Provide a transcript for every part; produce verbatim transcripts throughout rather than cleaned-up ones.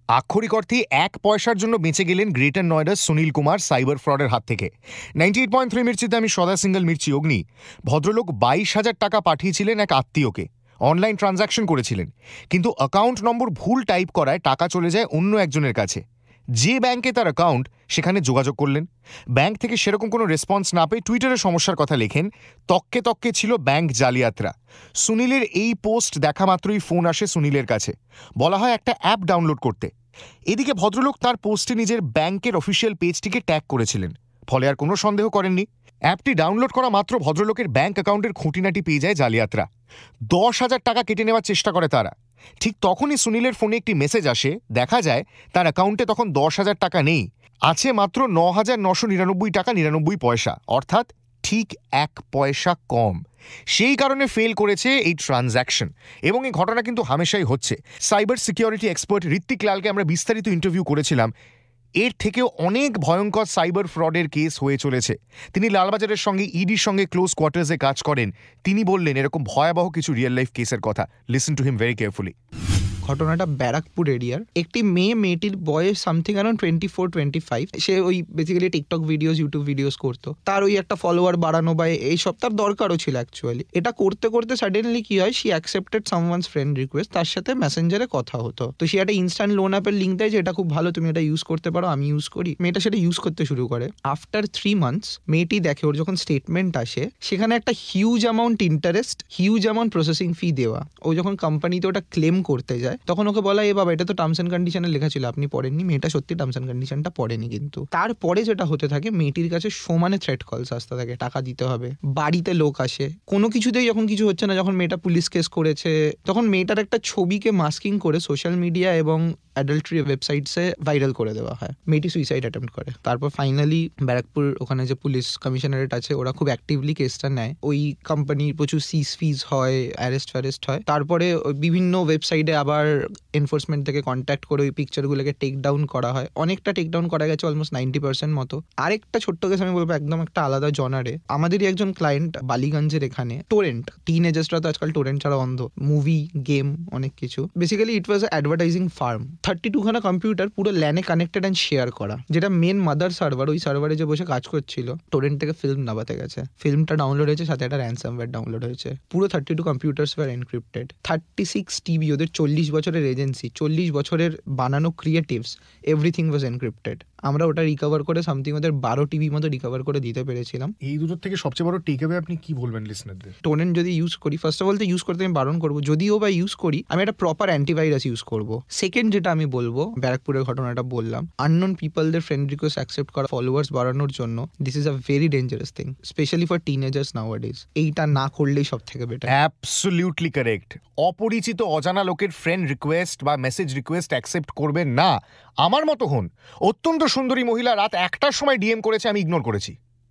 আক্ষরিক অর্থে এক পয়সার জন্য বেঁচে গেলেন গ্রেটার নয়ডার সুনীল কুমার সাইবার ফ্রডের হাত থেকে। নাইনটি এইট পয়েন্ট থ্রি মির্চিতে আমি সদা সিঙ্গল মির্চি অগ্নি। ভদ্রলোক বাইশ হাজার টাকা পাঠিয়েছিলেন এক আত্মীয়কে, অনলাইন ট্রানজাকশন করেছিলেন, কিন্তু অ্যাকাউন্ট নম্বর ভুল টাইপ করায় টাকা চলে যায় অন্য একজনের কাছে। যে ব্যাংকে তার অ্যাকাউন্ট, সেখানে যোগাযোগ করলেন। ব্যাংক থেকে সেরকম কোনো রেসপন্স না পেয়ে টুইটারে সমস্যার কথা লেখেন। তককে তককে ছিল ব্যাংক জালিয়াতরা। সুনীলের এই পোস্ট দেখা মাত্রই ফোন আসে সুনীলের কাছে, বলা হয় একটা অ্যাপ ডাউনলোড করতে। এদিকে ভদ্রলোক তার পোস্টে নিজের ব্যাংকের অফিসিয়াল পেজটিকে ট্যাগ করেছিলেন, ফলে আর কোনো সন্দেহ করেননি। অ্যাপটি ডাউনলোড করা মাত্র ভদ্রলোকের ব্যাংক অ্যাকাউন্টের খুঁটিনাটি পেয়ে যায় জালিয়াতরা। দশ হাজার টাকা কেটে নেওয়ার চেষ্টা করে তারা। ঠিক তখনই সুনীলের ফোনে একটি মেসেজ আসে, দেখা যায় তার অ্যাকাউন্টে তখন দশ হাজার টাকা নেই, আছে মাত্র ন হাজার নশো নিরানব্বই টাকা নিরানব্বই পয়সা, অর্থাৎ ঠিক এক পয়সা কম। সেই কারণে ফেল করেছে এই ট্রানজ্যাকশন, এবং এই ঘটনা কিন্তু হামেশাই হচ্ছে। সাইবার সিকিউরিটি এক্সপার্ট ঋত্বিক লালকে আমরা বিস্তারিত ইন্টারভিউ করেছিলাম। এর থেকেও অনেক ভয়ঙ্কর সাইবার ফ্রডের কেস হয়ে চলেছে। তিনি লালবাজারের সঙ্গে ইডির সঙ্গে ক্লোজ কোয়ার্টার্সে কাজ করেন। তিনি বললেন এরকম ভয়াবহ কিছু রিয়েল লাইফ কেসের কথা। Listen to him very carefully. ঘটনাটা ব্যারাকপুর এরিয়ার। একটি মেয়ে, মেয়েটির বয়স something around twenty four twenty five. সে ওই basically TikTok videos, YouTube videos করতো। তার ওই একটা ফলোয়ার বাড়ানো বা এইসব তার দরকারও ছিল অ্যাকচুয়ালি। এটা করতে করতে সাডেনলি কি হয়, she accepted someone's friend request. তার সাথে মেসেঞ্জারে কথা হতো। তো সে একটা ইনস্ট্যান্ট লোন অ্যাপের লিঙ্ক দেয় যে এটা খুব ভালো, তুমি এটা ইউজ করতে পারো, আমি ইউজ করি। মেয়েটা সেটা ইউজ করতে শুরু করে। আফটার থ্রি মান্থস মেয়েটি দেখে, ওর যখন স্টেটমেন্ট আসে, সেখানে একটা huge amount interest, huge amount processing fee দেওয়া। ও যখন কোম্পানিতে ওটা ক্লেম করতে যায়, তখন ওকে বলা, বাবা এটা তো টার্মস এন্ড কন্ডিশনে লেখা ছিল, আপনি পড়েননি। মেয়েটা সত্যি টার্মস এন্ড কন্ডিশনটা পড়েনি। কিন্তু তারপরে যেটা হতে থাকে, মেয়েটির কাছে সমানে থ্রেট কলস আসতে থাকে, টাকা দিতে হবে। বাড়িতে লোক আসে। কোনো কিছুতেই যখন কিছু হচ্ছে না, যখন মেয়েটা পুলিশ কেস করেছে, তখন মেয়েটার একটা ছবিকে মাস্কিং করে সোশ্যাল মিডিয়া এবং অ্যাডাল্ট্রি ওয়েবসাইটসে ভাইরাল করে দেওয়া হয়। মেয়েটি সুইসাইড অ্যাটেম্প্ট করে। তারপর ফাইনালি ব্যারাকপুর ওখানে যে পুলিশ কমিশনারেট আছে, ওরা খুব অ্যাক্টিভলি কেসটা নেয়। ওই কোম্পানির প্রচুর সিজ ফিজ হয়, অ্যারেস্ট ফ্যারেস্ট হয়। তারপরে বিভিন্ন ওয়েবসাইটে আবার এনফোর্সমেন্ট থেকে কন্ট্যাক্ট করে ওই পিকচারগুলোকে টেক ডাউন করা হয়। অনেকটা টেক ডাউন করা গেছে, অলমোস্ট নাইনটি পার্সেন্ট মতো। আরেকটা ছোট্ট কেস আমি বলবো, একদম একটা আলাদা জনারে। আমাদেরই একজন ক্লায়েন্ট বালিগঞ্জের এখানে, টোরেন্ট। টিনেজার্সরা তো আজকাল টোরেন্ট ছাড়া অন্ধ। মুভি, গেম, অনেক কিছু। Basically it was advertising firm. Thirty two খানা কম্পিউটার পুরো ল্যানে কানেক্টেড অ্যান্ড শেয়ার করা। যেটা মেন মাদার সার্ভার, ওই সার্ভারে যে বসে কাজ করছিল, টোরেন্ট থেকে ফিল্ম নামাতে গেছে। ফিল্মটা ডাউনলোড হয়েছে, সাথে একটা র্যানসামওয়্যার ডাউনলোড হয়েছে। পুরো thirty two computers were encrypted. Thirty six TV, ওদের চল্লিশ বছরের এজেন্সি, চল্লিশ বছরের বানানো ক্রিয়েটিভস, এভরিথিং ওয়াজ এনক্রিপ্টেড। আমরা ওটা রিকভার করে সামথিং ওদের বারো টিভি মতো রিকভার করে দিতে পেরেছিলাম। এই দুটোর থেকে সবচেয়ে বড় টেকঅ্যাওয়ে আপনি কি বলবেন লিসনারদের? টোরেন্ট যদি ইউজ করি, ফার্স্ট অফ অল তো ইউজ করতে আমি বারণ করবো। যদিও বা ইউজ করি, আমি একটা প্রপার অ্যান্টিভাইরাস ইউজ করবো। সেকেন্ড যেটা আমি বলবো, ব্যারাকপুরের ঘটনাটা বললাম, আননোন পিপলদের ফ্রেন্ড রিকোয়েস্ট অ্যাকসেপ্ট করা, ফলোয়ার্স বাড়ানোর জন্য, this is a very dangerous thing, specially for teenagers nowadays. এইটা না করলেই সব থেকে বেটার। Absolutely correct. অপরিচিত অজানা লোকের ফ্রেন্ড রিকোয়েস্ট বা মেসেজ রিকোয়েস্ট অ্যাকসেপ্ট করবেন না। আমার মতো হন। অত্যন্ত সুন্দরী মহিলা রাত একটার সময় ডিএম করেছে, আমি ইগনোর করেছি।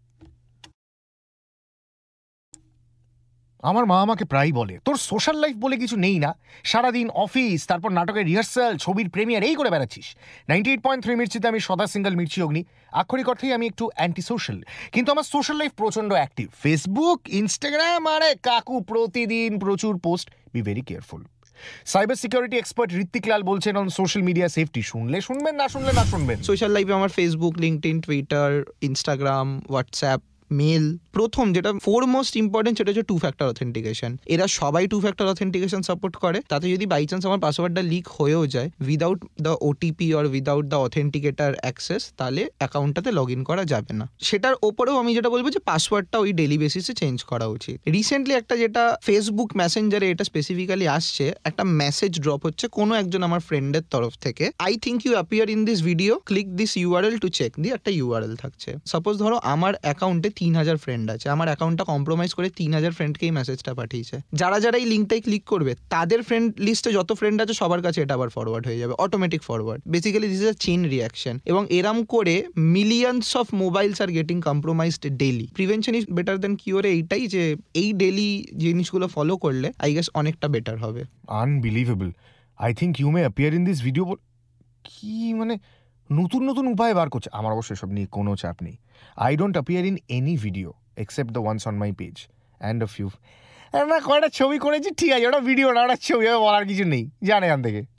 আমার মা আমাকে প্রায় বলে, তোর সোশ্যাল লাইফ বলে কিছু নেই না, সারাদিন অফিস, তারপর নাটকের রিহার্সাল, ছবির প্রিমিয়ার, এই করে বেড়াচ্ছিস। নাইনটি এইট পয়েন্ট থ্রি মির্চিতে আমি সদা সিঙ্গল মির্চি অগ্নি। আক্ষরিক অর্থেই আমি একটু অ্যান্টি সোশ্যাল, কিন্তু আমার সোশ্যাল লাইফ প্রচণ্ড অ্যাক্টিভ। ফেসবুক, ইনস্টাগ্রাম, আরে কাকু প্রতিদিন প্রচুর পোস্ট। Be very careful. Cyber security expert Ritwik Lal বলছেন অন সোশ্যাল মিডিয়া সেফটি। শুনলে শুনবেন, না শুনলে না শুনবেন। সোশ্যাল লাইফে আমার Facebook, LinkedIn, Twitter, Instagram, WhatsApp, mail. প্রথম যেটা ফোর মোস্ট ইম্পর্টেন্ট, সেটা হচ্ছে টু ফ্যাক্টর অথেন্টিকেশন। এরা সবাই টু ফ্যাক্টর অথেন্টিকেশন সাপোর্ট করে। তাতে যদি বাই চান্স আমার পাসওয়ার্ডটা লিক হয়েও যায়, without the OTP or without the authenticator access, তাহলে অ্যাকাউন্টটাতে লগ ইন করা যাবে না। সেটার ওপরেও আমি যেটা বলবো যে পাসওয়ার্ডটা ওই ডেলি বেসিসে চেঞ্জ করা উচিত। রিসেন্টলি একটা যেটা ফেসবুক মেসেঞ্জারে এটা স্পেসিফিক্যালি আসছে, একটা মেসেজ ড্রপ হচ্ছে কোনো একজন আমার ফ্রেন্ডের তরফ থেকে, I think you appear in this video, click this URL to check. দিয়ে একটা ইউআরএল থাকছে। সাপোজ ধরো আমার অ্যাকাউন্টে তিন হাজার ফ্রেন্ড আছে, আমার অ্যাকাউন্টটা কম্প্রোমাইজ করে তিন হাজার ফ্রেন্ডকেই মেসেজটা পাঠিয়েছে। যারা যারা এই লিঙ্কটাই ক্লিক করবে, তাদের ফ্রেন্ড লিস্টে যত ফ্রেন্ড আছে সবার কাছে এটা আবার ফরওয়ার্ড হয়ে যাবে, automatic forward. Basically this is a chain reaction, এবং এরাম করে millions of mobiles are getting compromised daily. Prevention is better than কিওরে, এইটাই যে এই ডেইলি জিনিসগুলো ফলো করলে আই গেস অনেকটা বেটার হবে। Unbelievable. I think you may appear in this video. কি মানে নতুন নতুন উপায় বার করছে। আমার অবশ্যই সব নিয়ে কোনো চাপ নেই। I don't appear in any video except the ones on my page and a few. না কয়টা ছবি করেছি, ঠিক আছে, ওটা ভিডিও না, ওটা ছবি, বলার কিছু নেই, জানে এখান থেকে।